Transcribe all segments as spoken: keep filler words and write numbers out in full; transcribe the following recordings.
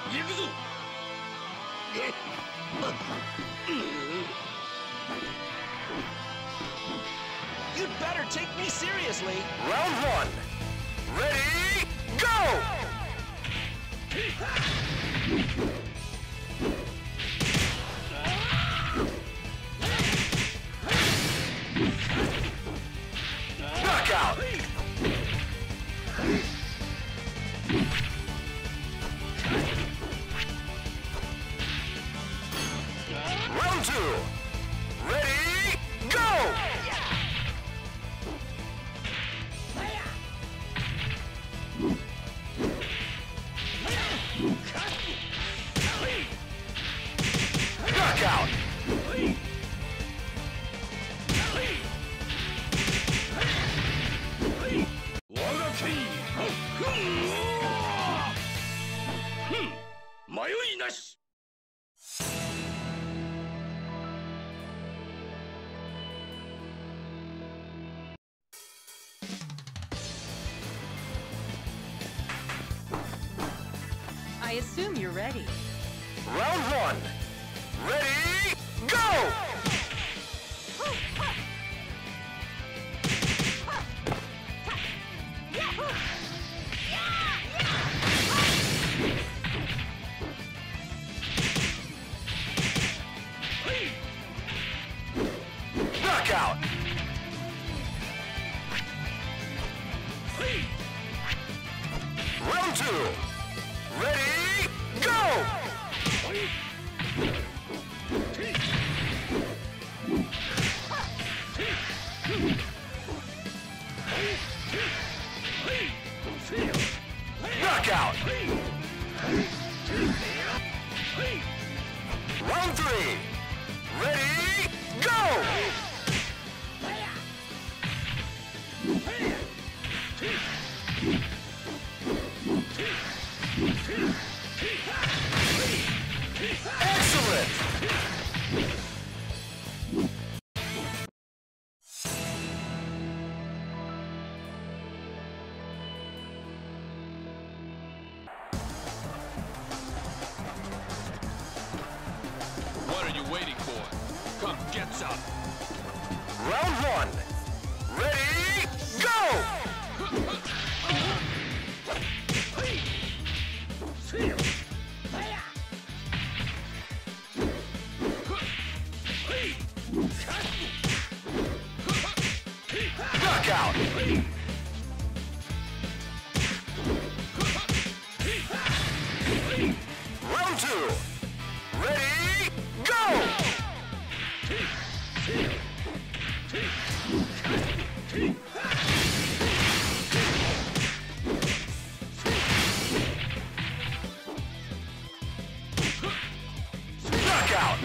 You'd better take me seriously. Round one. Ready, go! Knockout! Round two. Ready, go! Knockout! I assume you're ready. Round one. Ready, go! Knockout! Round two. Ready, go! Knockout! Round three. Ready, go! Excellent! What are you waiting for? Come get some! Round one. Ready, go! Knockout! Round two. Ready, go! Knockout!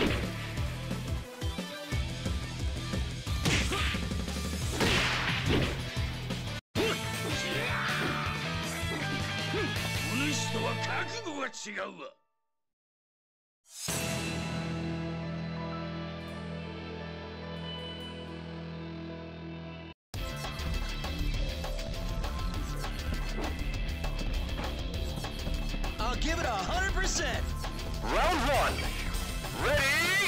I'll give it a hundred percent. Round one. Ready,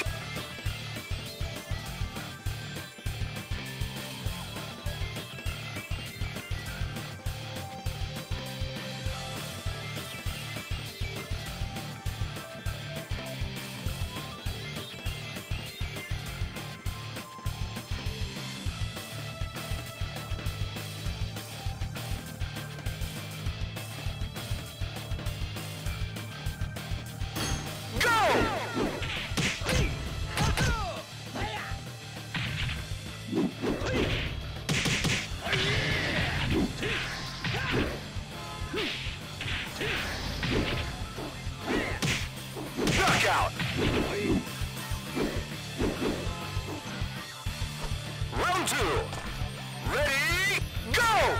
go! Knockout! Round two. Ready, go!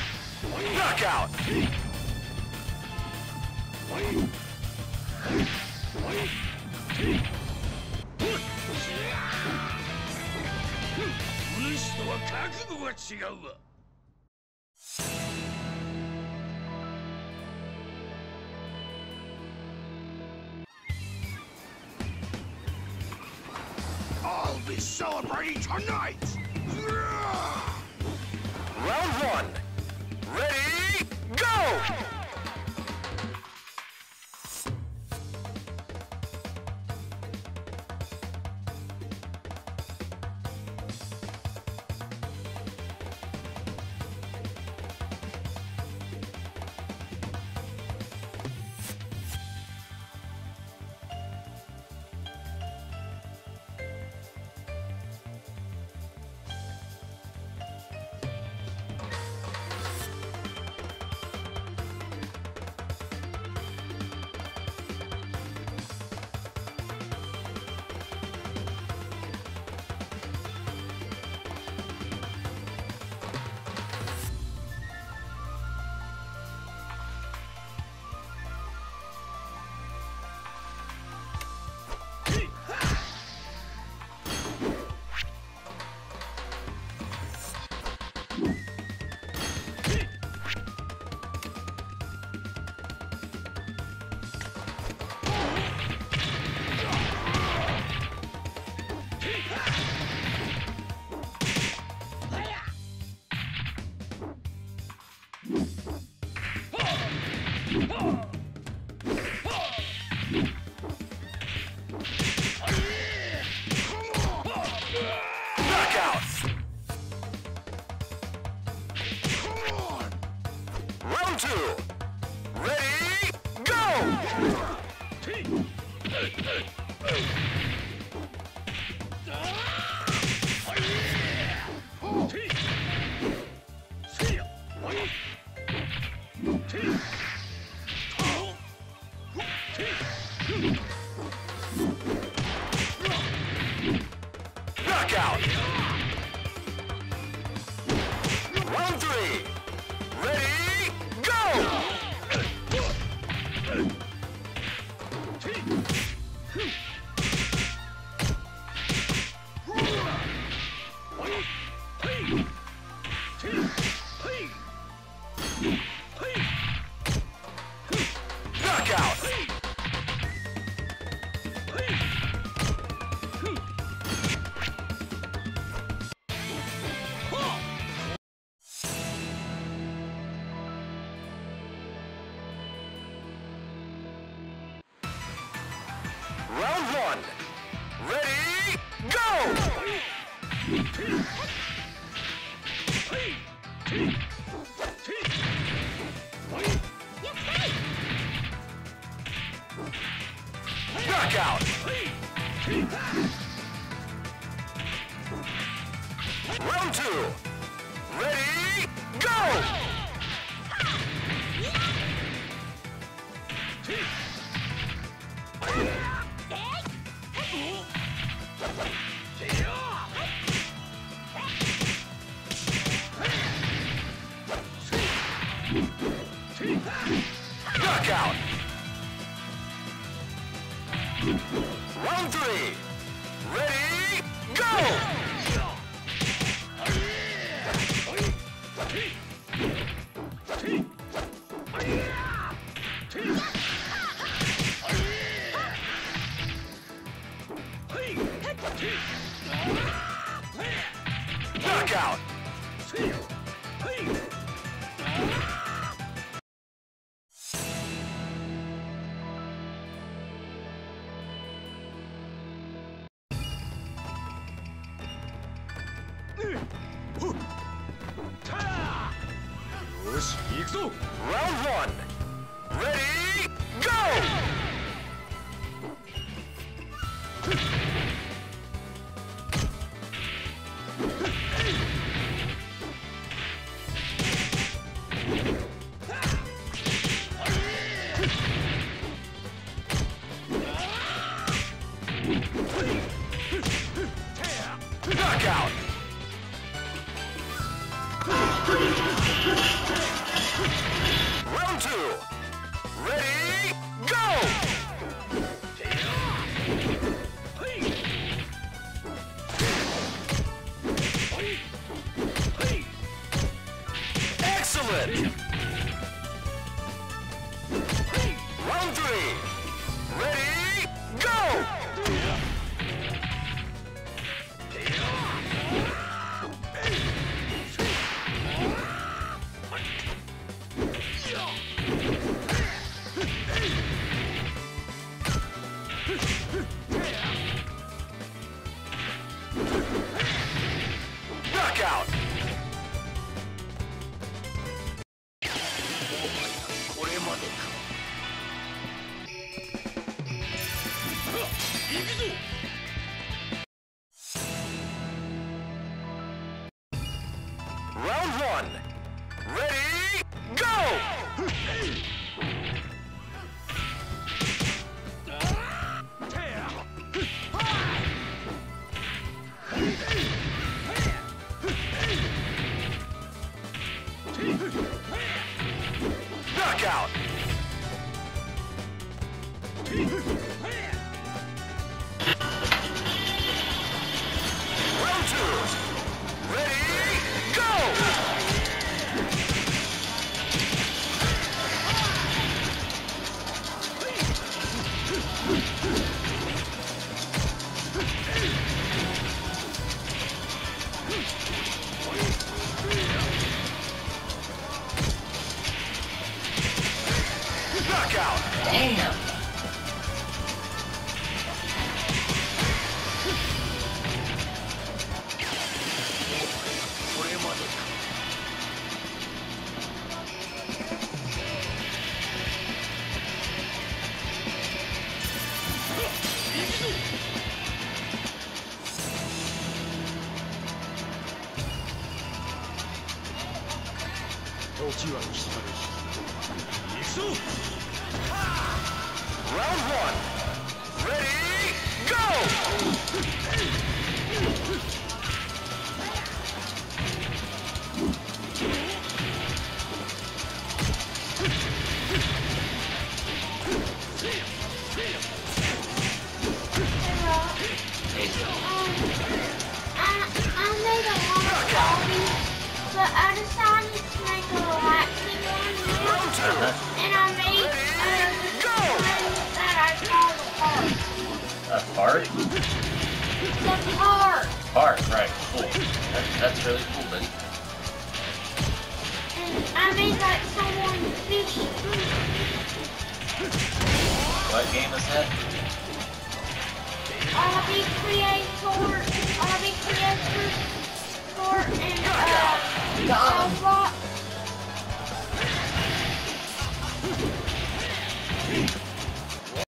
Knockout! I'll be celebrating tonight! Round one. Ready, go! Round two. Ready, go! Knockout! Round three. Ready, go! Knockout! Round one. Ready, go! Knockout! Round two. Ready, go! Knockout! Round three. Ready, go! Knockout! Round one. Ready, go! Knockout! Round two. Ready, go! Excellent! Round three! Ready, go! Knockout! Round one. Ready, go! Knockout! Round two. Ready, go! Knockout! Damn! Round one. Ready, go! I, I made a lot of zombies, but I decided to make a relaxing one now. Round two. And I made uh, this Go! one that I call the park. A fart? The park. Fart, right, cool. That, that's really cool, buddy. And I made like someone fish. What game is that? I'll be creator. I'll be creator. And uh, Got him. uh,